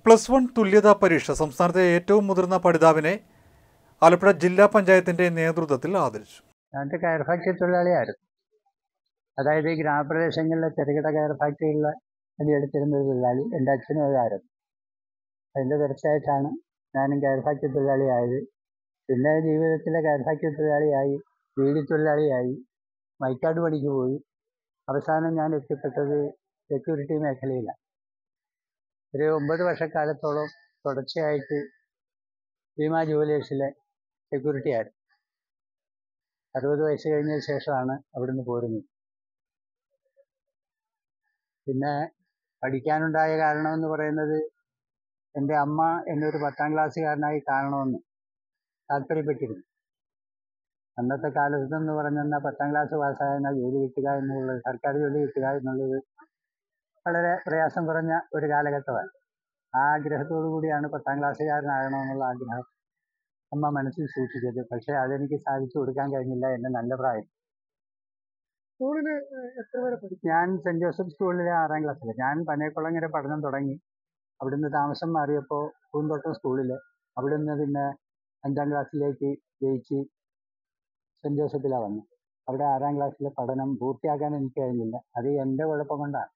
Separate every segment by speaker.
Speaker 1: +1 തുല്യതാ പരീക്ഷ സംസ്ഥാനത്തെ ഏറ്റവും മുതിർന്ന പഠിതാവിനെ ആലപ്പുഴ ജില്ലാ പഞ്ചായത്തിന്റെ നേതൃത്വത്തിൽ ആദരിച്ചു.
Speaker 2: ഞാനൊരു കയർ ഫാക്ടറി തൊഴിലാളിയായിരുന്നു. അതായത് ഈ ഗ്രാമപ്രദേശങ്ങളിലെ ചെറുകിട കയർ ഫാക്ടറികളിൽ പണിയെടുത്തിരുന്ന ഒരു തൊഴിലാളി. എൻ്റെ അച്ഛനും അതായിരുന്നു. അതിൻ്റെ തുടർച്ചയായിട്ടാണ് ഞാനും കയർ ഫാക്ടറി തൊഴിലാളിയായത്. പിന്നെ ജീവിതത്തിലെ കയർ ഫാക്ടറി തൊഴിലാളിയായി, ബീഡി തൊഴിലാളിയായി, മൈക്കാട് പണിക്ക് പോയി. അവസാനം ഞാൻ എത്തിപ്പെട്ടത് സെക്യൂരിറ്റി മേഖലയിലാണ്. ഒരു 9 വർഷക്കാലത്തോളം തുടർച്ചയായിട്ട് ഭീമ ജുവലേഴ്സിലെ സെക്യൂരിറ്റി ആയിരുന്നു. 60 വയസ്സ് കഴിഞ്ഞതിന് ശേഷമാണ് അവിടുന്ന് പോരുന്നത്. പിന്നെ പഠിക്കാനുണ്ടായ കാരണമെന്ന് പറയുന്നത്, എൻ്റെ അമ്മ എന്നൊരു 10ാം ക്ലാസ്സുകാരനായി കാണണമെന്ന് താല്പര്യപ്പെട്ടിരുന്നു. അന്നത്തെ കാലത്തെന്ന് പറഞ്ഞാൽ 10ാം ക്ലാസ് പാസ്സായ ജോലി കിട്ടുക എന്നുള്ളത്, സർക്കാർ ജോലി കിട്ടുക എന്നുള്ളത് വളരെ പ്രയാസം കുറഞ്ഞ ഒരു കാലഘട്ടമാണ്. ആ ആഗ്രഹത്തോടു കൂടിയാണ് 10ാം ക്ലാസ്സുകാരനാകണമെന്നുള്ള ആഗ്രഹം അമ്മ മനസ്സിൽ സൂക്ഷിച്ചത്. പക്ഷേ അതെനിക്ക് സാധിച്ചു കൊടുക്കാൻ കഴിഞ്ഞില്ല. എൻ്റെ നല്ല പ്രായം.
Speaker 3: സ്കൂളിൽ എത്ര വരെ പഠിച്ചു?
Speaker 2: ഞാൻ സെൻറ് ജോസഫ് സ്കൂളിലെ 6ാം ക്ലാസ്സിൽ. ഞാൻ പനയക്കുളങ്ങര പഠനം തുടങ്ങി. അവിടുന്ന് താമസം മാറിയപ്പോൾ പൂന്തോട്ടം സ്കൂളിൽ, അവിടുന്ന് പിന്നെ 5ാം ക്ലാസ്സിലേക്ക് ജയിച്ച് സെൻറ് ജോസഫിലാണ് വന്നത്. അവിടെ 6ാം ക്ലാസ്സിലെ പഠനം പൂർത്തിയാക്കാൻ എനിക്ക് കഴിഞ്ഞില്ല. അത് എൻ്റെ കുഴപ്പം കൊണ്ടാണ്.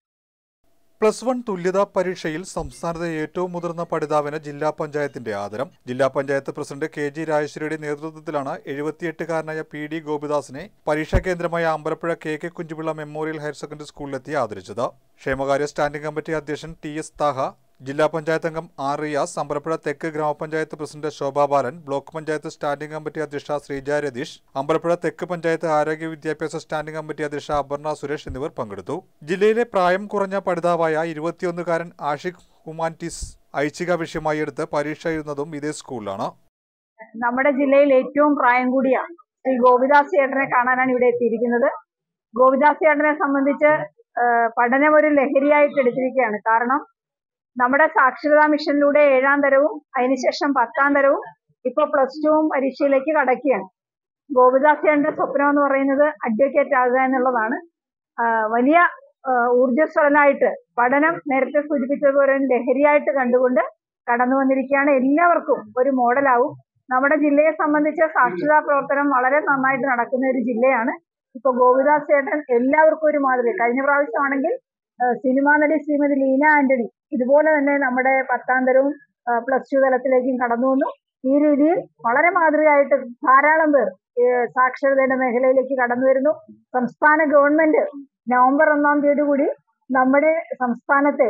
Speaker 1: +1 തുല്യതാ പരീക്ഷയിൽ സംസ്ഥാനത്തെ ഏറ്റവും മുതിർന്ന പഠിതാവിന് ജില്ലാ പഞ്ചായത്തിന്റെ ആദരം. ജില്ലാ പഞ്ചായത്ത് പ്രസിഡന്റ് KG രാജേശ്വരിയുടെ നേതൃത്വത്തിലാണ് 78-കാരനായ PD ഗോപിദാസിനെ പരീക്ഷാ കേന്ദ്രമായ Ambalappuzha KK Kunjupilla memorial higher secondary സ്കൂളിലെത്തി ആദരിച്ചത്. ക്ഷേമകാര്യ സ്റ്റാൻഡിംഗ് കമ്മിറ്റി അധ്യക്ഷൻ TS താഹ, ജില്ലാ പഞ്ചായത്ത് അംഗം R റിയാസ്, അമ്പലപ്പുഴ തെക്ക് grama panchayat president Shobha Balan, block panchayat standing committee അധ്യക്ഷ ശ്രീജ രതീഷ്, അമ്പലപ്പുഴ തെക്ക് പഞ്ചായത്ത് ആരോഗ്യ വിദ്യാഭ്യാസ സ്റ്റാൻഡിംഗ് കമ്മിറ്റി അധ്യക്ഷ അപർണ സുരേഷ് എന്നിവർ പങ്കെടുത്തു. ജില്ലയിലെ പ്രായം കുറഞ്ഞ പഠിതാവായ 21-കാരൻ ആഷിഖ് ഹ്യൂമാനിറ്റീസ് ഐച്ഛിക വിഷയമായി എടുത്ത് പരീക്ഷ എഴുതുന്നതും ഇതേ സ്കൂളിലാണ്.
Speaker 3: നമ്മുടെ ജില്ലയിൽ ഏറ്റവും പ്രായം കൂടിയ ശ്രീ ഗോപിദാസ് ചേട്ടനെ കാണാനാണ് ഇവിടെ എത്തിയിരിക്കുന്നത്. ഗോപിദാസ് ചേട്ടനെ സംബന്ധിച്ച് പഠനം ഒരു ലഹരിയായിട്ട് എടുത്തിരിക്കുകയാണ്. കാരണം നമ്മുടെ സാക്ഷരതാ മിഷനിലൂടെ 7ാം തരവും അതിനുശേഷം 10ാം തരവും ഇപ്പൊ +2 പരീക്ഷയിലേക്ക് കടക്കുകയാണ്. ഗോപിദാസ് ചേട്ടന്റെ സ്വപ്നം എന്ന് പറയുന്നത് അഡ്വക്കേറ്റ് ആകുക എന്നുള്ളതാണ്. വലിയ ഊർജ്ജസ്വലനായിട്ട് പഠനം നേരത്തെ സൂചിപ്പിച്ചതുപോലെ ലഹരിയായിട്ട് കണ്ടുകൊണ്ട് കടന്നു വന്നിരിക്കുകയാണ്. എല്ലാവർക്കും ഒരു മോഡലാവും. നമ്മുടെ ജില്ലയെ സംബന്ധിച്ച് സാക്ഷരതാ പ്രവർത്തനം വളരെ നന്നായിട്ട് നടക്കുന്ന ഒരു ജില്ലയാണ്. ഇപ്പൊ ഗോപിദാസ് ചേട്ടൻ എല്ലാവർക്കും ഒരു മാതൃക. കഴിഞ്ഞ പ്രാവശ്യമാണെങ്കിൽ സിനിമാ നടി ശ്രീമതി ലീന ആന്റണി ഇതുപോലെ തന്നെ നമ്മുടെ 10ാം തരവും +2 തലത്തിലേക്കും കടന്നു വന്നു. ഈ രീതിയിൽ വളരെ മാതൃകയായിട്ട് ധാരാളം പേർ സാക്ഷരതയുടെ മേഖലയിലേക്ക് കടന്നു വരുന്നു. സംസ്ഥാന ഗവൺമെന്റ് നവംബർ 1ാം തീയതി കൂടി നമ്മുടെ സംസ്ഥാനത്തെ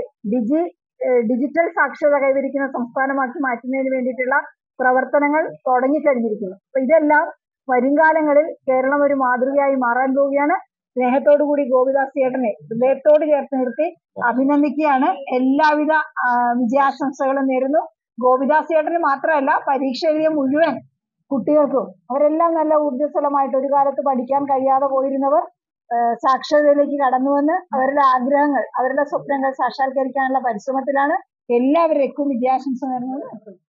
Speaker 3: ഡിജിറ്റൽ സാക്ഷരത കൈവരിക്കുന്ന സംസ്ഥാനമാക്കി മാറ്റുന്നതിന് വേണ്ടിയിട്ടുള്ള പ്രവർത്തനങ്ങൾ തുടങ്ങിക്കഴിഞ്ഞിരിക്കുന്നു. അപ്പൊ ഇതെല്ലാം വരും കാലങ്ങളിൽ കേരളം ഒരു മാതൃകയായി മാറാൻ പോവുകയാണ്. സ്നേഹത്തോടു കൂടി ഗോപിദാസ് ചേട്ടനെ ഹൃദയത്തോട് ചേർത്ത് നിർത്തി അഭിനന്ദിക്കുകയാണ്. എല്ലാവിധ വിജയാശംസകളും നേരുന്നു. ഗോപിദാസ് ചേട്ടന് മാത്രമല്ല, പരീക്ഷ എഴുതിയ മുഴുവൻ കുട്ടികൾക്കും അവരെല്ലാം നല്ല ഊർജ്ജസ്വലമായിട്ട് ഒരു കാലത്ത് പഠിക്കാൻ കഴിയാതെ പോയിരുന്നവർ സാക്ഷരതയിലേക്ക് കടന്നു വന്ന് അവരുടെ ആഗ്രഹങ്ങൾ, അവരുടെ സ്വപ്നങ്ങൾ സാക്ഷാത്കരിക്കാനുള്ള പരിശ്രമത്തിലാണ്. എല്ലാവർക്കും വിജയാശംസ നേരുന്നത്.